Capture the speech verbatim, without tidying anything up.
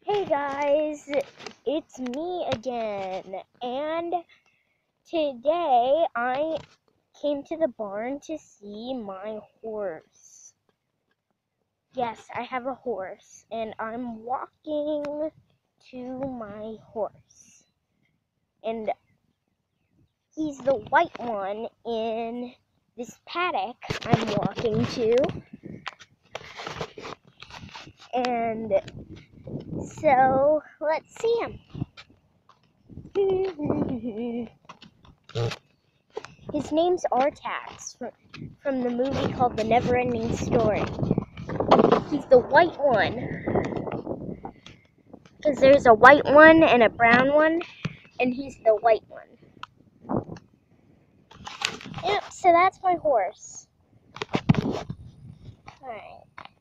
Hey guys, it's me again, and today I came to the barn to see my horse. Yes, I have a horse, and I'm walking to my horse. And he's the white one in this paddock I'm walking to. And so, let's see him. His name's Artax from, from the movie called The Neverending Story. He's the white one. Because there's a white one and a brown one, and he's the white one. Yep, so that's my horse. Alright.